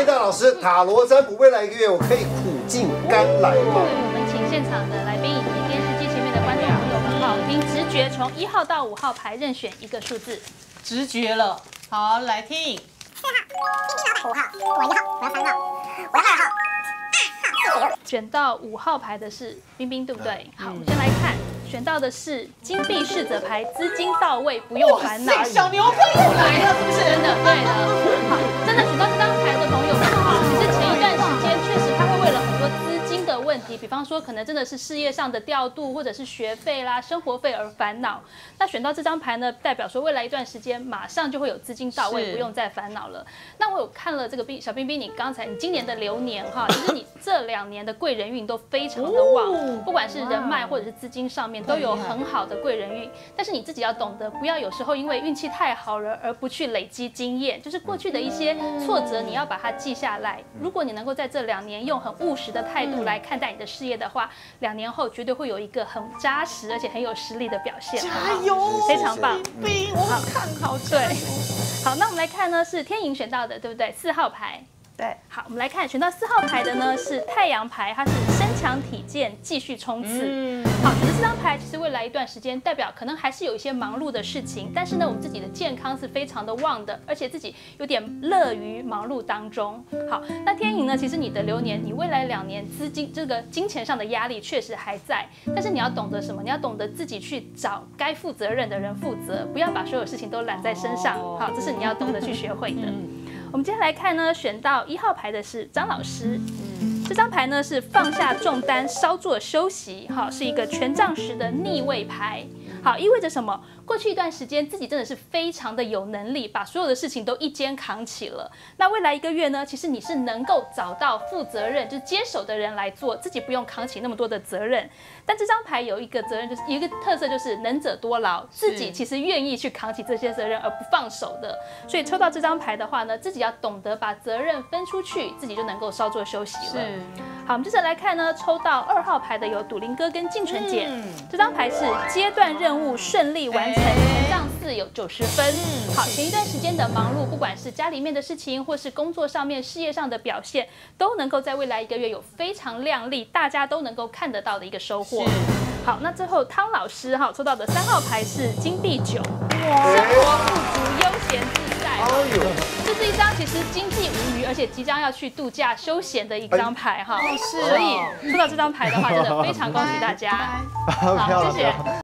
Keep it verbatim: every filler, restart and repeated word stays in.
迎到老师，塔罗占卜未来一个月我可以苦尽甘来吗？ 我们请现场的来宾以及电视机前面的观众朋友们哈，凭直觉从一号到五号牌任选一个数字， 直觉了。好，来听。 四号，冰冰老板五号，我一号，我要三号，我要二号，二号， 选到五号牌的是冰冰，对不对？好，我们先来看，选到的是金币侍者牌，资金到位，不用烦恼。 小牛哥又来了，是不是？ 真的，对的。好，真的选到这张牌的朋友们哈，其实前一段时间确实他会为了很多资金的问题，比方说可能真的是事业上的调度，或者是学费啦、生活费而烦恼。那选到这张牌呢，代表说未来一段时间马上就会有资金到位，不用再烦恼了。那我有看了这个冰小冰冰，你刚才你今年的流年哈，其实你这两年的贵人运都非常的旺，不管是人脉或者是资金上面都有很好的贵人运。但是你自己要懂得，不要有时候因为运气太好了而不去累积经验，就是过去的一些挫折你要把它记下来。如果你能够在这两年用很务实的态度来看待你的事业的话，两年后绝对会有一个很扎实而且很有实力的表现。 加油， 非常棒， 冰，我们看好。 对，好，那我们来看呢，是天颖选到的，对不对？四号牌。 对， 好，我们来看选到四号牌的呢是太阳牌，它是身强体健，继续冲刺。嗯，好，选择这张牌，其实未来一段时间代表可能还是有一些忙碌的事情，但是呢，我们自己的健康是非常的旺的，而且自己有点乐于忙碌当中。好，那天颖呢，其实你的流年，你未来两年资金这个金钱上的压力确实还在，但是你要懂得什么？你要懂得自己去找该负责任的人负责，不要把所有事情都揽在身上。好，这是你要懂得去学会的。我们接下来看呢，选到一号牌的是张老师。这张牌呢是放下重担，稍作休息，好，是一个权杖十的逆位牌。好，意味着什么？过去一段时间自己真的是非常的有能力，把所有的事情都一肩扛起了。那未来一个月呢，其实你是能够找到负责任，就是接手的人来做，自己不用扛起那么多的责任。但这张牌有一个责任，就是一个特色，就是能者多劳，自己其实愿意去扛起这些责任而不放手的。所以抽到这张牌的话呢，自己要懂得把责任分出去，自己就能够稍作休息了。好，我们接着来看呢，抽到二号牌的有赌灵哥跟静纯姐。嗯、这张牌是阶段任务顺利完成，权杖四有九十分。好，前一段时间的忙碌，不管是家里面的事情，或是工作上面、事业上的表现，都能够在未来一个月有非常亮丽，大家都能够看得到的一个收获。好，那最后汤老师哈抽到的三号牌是金币九，生活富足、悠闲自在。这是一张其实经济无虞，而且即将要去度假休闲的一张牌哈。是，所以抽到这张牌的话，真的非常恭喜大家。好，谢谢。